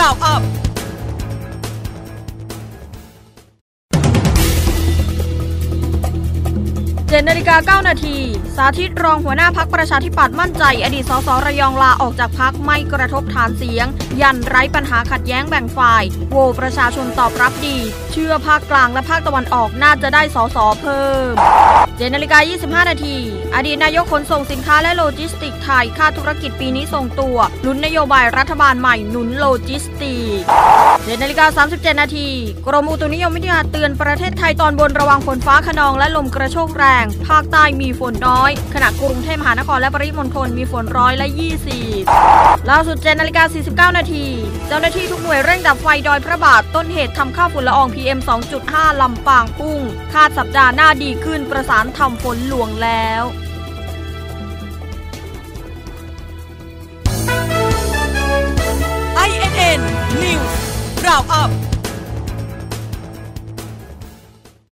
Round Up7:09 นาทีสาธิตรองหัวหน้าพรรคประชาธิปัตย์มั่นใจอดีตสสระยองลาออกจากพรรคไม่กระทบฐานเสียงยันไร้ปัญหาขัดแย้งแบ่งฝ่ายโหวประชาชนตอบรับดีเชื่อภาคกลางและภาคตะวันออกน่าจะได้สสเพิ่ม7:25 นาทีอดีตนายกขนส่งสินค้าและโลจิสติกไทยคาดธุรกิจปีนี้ส่งตัวลุ้นนโยบายรัฐบาลใหม่หนุนโลจิสติก7:37 นาทีกรมอุตุนิยมวิทยาเตือนประเทศไทยตอนบนระวังฝนฟ้าคะนองและลมกระโชกแรงภาคใต้มีฝนน้อยขณะกรุงเทพมหานครและปริมณฑลมีฝน120ล่าสุด7:49 นาทีเจ้าหน้าที่ทุกหน่วยเร่งดับไฟดอยพระบาทต้นเหตุทำค่าฝุ่นละออง PM 2.5 ลำปางพุ่งคาดสัปดาห์หน้าดีขึ้นประสานทำฝนหลวงแล้ว INN News Round Up